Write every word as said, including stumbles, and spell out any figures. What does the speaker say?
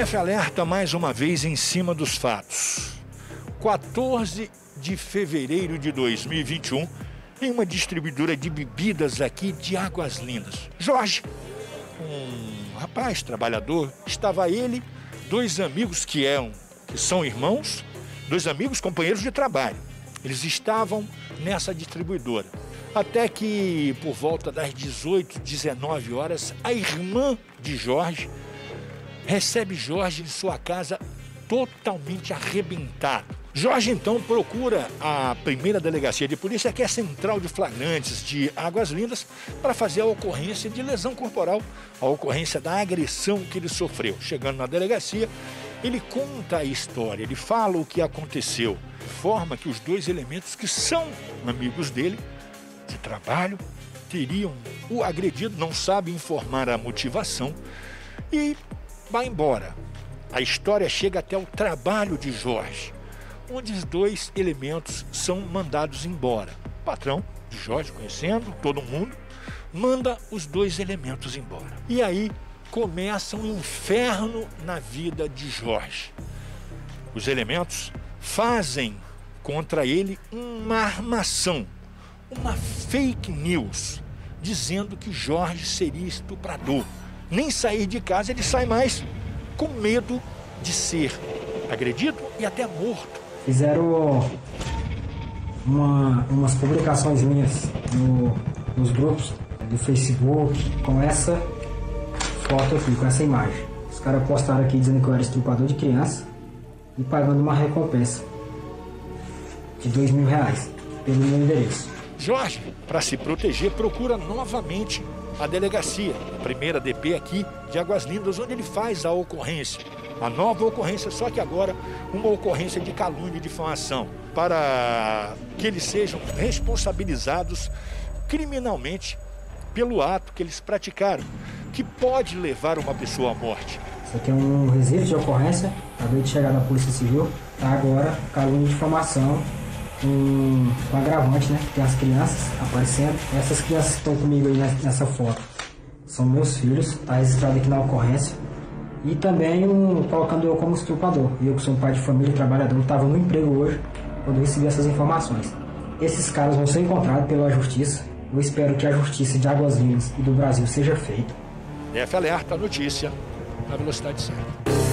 F alerta mais uma vez em cima dos fatos. quatorze de fevereiro de dois mil e vinte e um, em uma distribuidora de bebidas aqui de Águas Lindas. Jorge, um rapaz trabalhador, estava ele, dois amigos que, eram, que são irmãos, dois amigos companheiros de trabalho. Eles estavam nessa distribuidora. Até que, por volta das dezoito, dezenove horas, a irmã de Jorge recebe Jorge em sua casa totalmente arrebentado. Jorge, então, procura a primeira delegacia de polícia, que é a Central de Flagrantes de Águas Lindas, para fazer a ocorrência de lesão corporal, a ocorrência da agressão que ele sofreu. Chegando na delegacia, ele conta a história, ele fala o que aconteceu, de forma que os dois elementos que são amigos dele, de trabalho, teriam o agredido, não sabe informar a motivação e vai embora. A história chega até o trabalho de Jorge, onde os dois elementos são mandados embora. O patrão de Jorge, conhecendo todo mundo, manda os dois elementos embora. E aí começa um inferno na vida de Jorge. Os elementos fazem contra ele uma armação, uma fake news, dizendo que Jorge seria estuprador. Nem sair de casa ele sai mais, com medo de ser agredido e até morto. Fizeram uma, umas publicações minhas no, nos grupos do Facebook com essa foto aqui, com essa imagem. Os caras postaram aqui dizendo que eu era estuprador de criança e pagando uma recompensa de dois mil reais pelo meu endereço. Jorge, para se proteger, procura novamente a delegacia, a primeira D P aqui de Águas Lindas, onde ele faz a ocorrência. A nova ocorrência, só que agora uma ocorrência de calúnia e difamação, para que eles sejam responsabilizados criminalmente pelo ato que eles praticaram, que pode levar uma pessoa à morte. Isso aqui é um registro de ocorrência, acabei de chegar na Polícia Civil, tá agora calúnia e difamação com, com agravante, né? Tem as crianças aparecendo. Essas crianças que estão comigo aí nessa foto são meus filhos, tá registrado aqui na ocorrência. E também um, colocando eu como estuprador. Eu que sou um pai de família, trabalhador, estava no emprego hoje quando recebi essas informações. Esses caras vão ser encontrados pela justiça. Eu espero que a justiça de Águas Lindas e do Brasil seja feita. F alerta, notícia na velocidade certa.